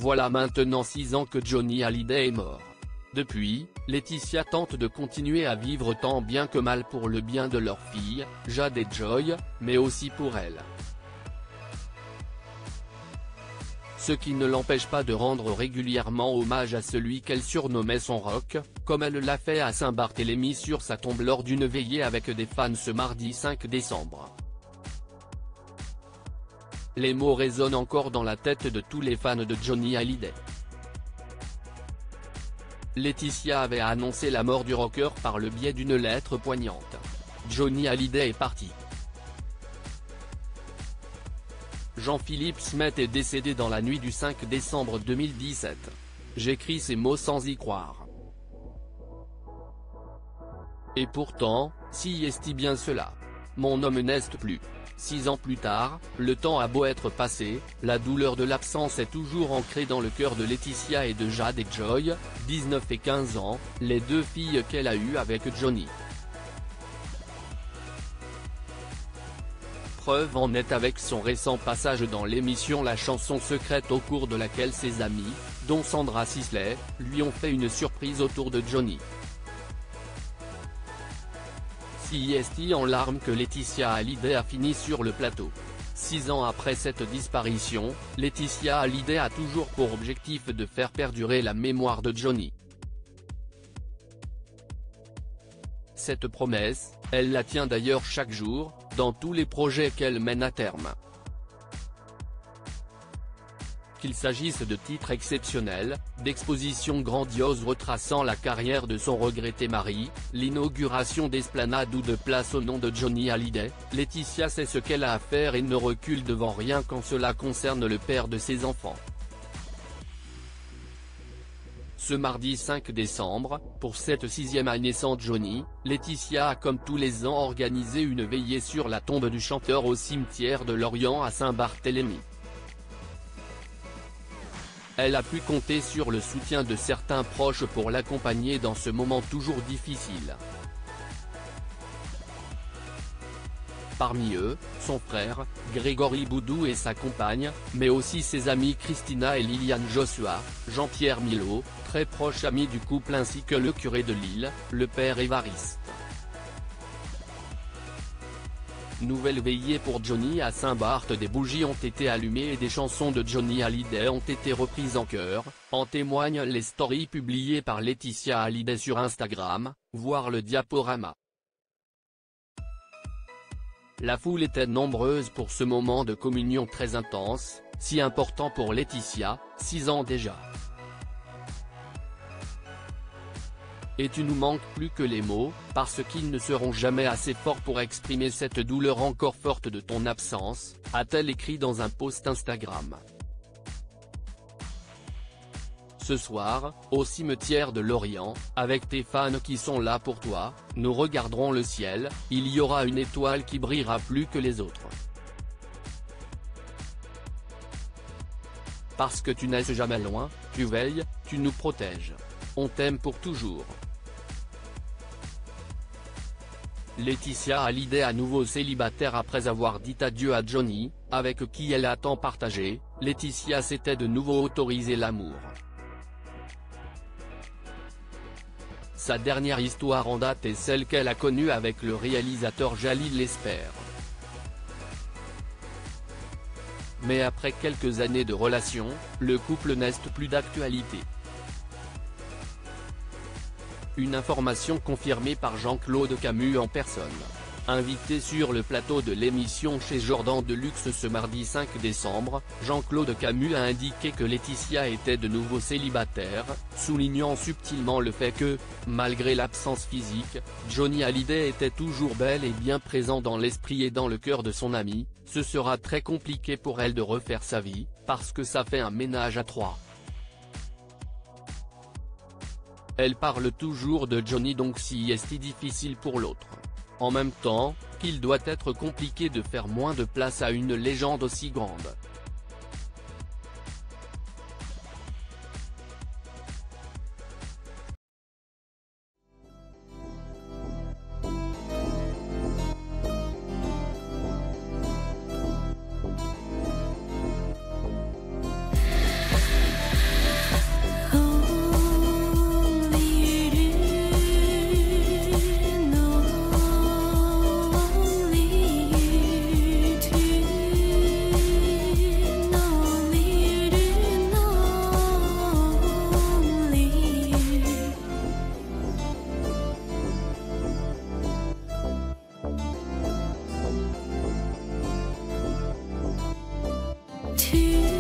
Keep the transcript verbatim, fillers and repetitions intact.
Voilà maintenant six ans que Johnny Hallyday est mort. Depuis, Laetitia tente de continuer à vivre tant bien que mal pour le bien de leur fille, Jade et Joy, mais aussi pour elle. Ce qui ne l'empêche pas de rendre régulièrement hommage à celui qu'elle surnommait son rock, comme elle l'a fait à Saint-Barthélemy sur sa tombe lors d'une veillée avec des fans ce mardi cinq décembre. Les mots résonnent encore dans la tête de tous les fans de Johnny Hallyday. Laetitia avait annoncé la mort du rocker par le biais d'une lettre poignante. Johnny Hallyday est parti. Jean-Philippe Smet est décédé dans la nuit du cinq décembre deux mille dix-sept. J'écris ces mots sans y croire. Et pourtant, si est-il bien cela. Mon homme n'est plus. Six ans plus tard, le temps a beau être passé, la douleur de l'absence est toujours ancrée dans le cœur de Laetitia et de Jade et Joy, dix-neuf et quinze ans, les deux filles qu'elle a eues avec Johnny. Preuve en est avec son récent passage dans l'émission La Chanson Secrète au cours de laquelle ses amis, dont Sandra Sisley, lui ont fait une surprise autour de Johnny. Si est en larmes que Laetitia Hallyday a fini sur le plateau. Six ans après cette disparition, Laetitia Hallyday a toujours pour objectif de faire perdurer la mémoire de Johnny. Cette promesse, elle la tient d'ailleurs chaque jour, dans tous les projets qu'elle mène à terme. Qu'il s'agisse de titres exceptionnels, d'expositions grandioses retraçant la carrière de son regretté mari, l'inauguration d'esplanades ou de places au nom de Johnny Hallyday, Laetitia sait ce qu'elle a à faire et ne recule devant rien quand cela concerne le père de ses enfants. Ce mardi cinq décembre, pour cette sixième année sans Johnny, Laetitia a comme tous les ans organisé une veillée sur la tombe du chanteur au cimetière de Lorient à Saint-Barthélemy. Elle a pu compter sur le soutien de certains proches pour l'accompagner dans ce moment toujours difficile. Parmi eux, son frère, Grégory Boudou et sa compagne, mais aussi ses amis Christina et Liliane Joshua, Jean-Pierre Milot, très proche ami du couple ainsi que le curé de Lille, le père Évariste. Nouvelle veillée pour Johnny à Saint-Barth, des bougies ont été allumées et des chansons de Johnny Hallyday ont été reprises en chœur, en témoignent les stories publiées par Laetitia Hallyday sur Instagram, voire le diaporama. La foule était nombreuse pour ce moment de communion très intense, si important pour Laetitia, six ans déjà. Et tu nous manques plus que les mots, parce qu'ils ne seront jamais assez forts pour exprimer cette douleur encore forte de ton absence, a-t-elle écrit dans un post Instagram. Ce soir, au cimetière de Lorient, avec tes fans qui sont là pour toi, nous regarderons le ciel, il y aura une étoile qui brillera plus que les autres. Parce que tu n'es jamais loin, tu veilles, tu nous protèges. On t'aime pour toujours. Laetitia Hallyday à nouveau célibataire après avoir dit adieu à Johnny, avec qui elle a tant partagé, Laetitia s'était de nouveau autorisé l'amour. Sa dernière histoire en date est celle qu'elle a connue avec le réalisateur Jalil Lesper. Mais après quelques années de relation, le couple n'est plus d'actualité. Une information confirmée par Jean-Claude Camus en personne. Invité sur le plateau de l'émission chez Jordan Deluxe ce mardi cinq décembre, Jean-Claude Camus a indiqué que Laetitia était de nouveau célibataire, soulignant subtilement le fait que, malgré l'absence physique, Johnny Hallyday était toujours bel et bien présent dans l'esprit et dans le cœur de son ami. Ce sera très compliqué pour elle de refaire sa vie, parce que ça fait un ménage à trois. Elle parle toujours de Johnny donc si est difficile pour l'autre. En même temps, qu'il doit être compliqué de faire moins de place à une légende aussi grande. King.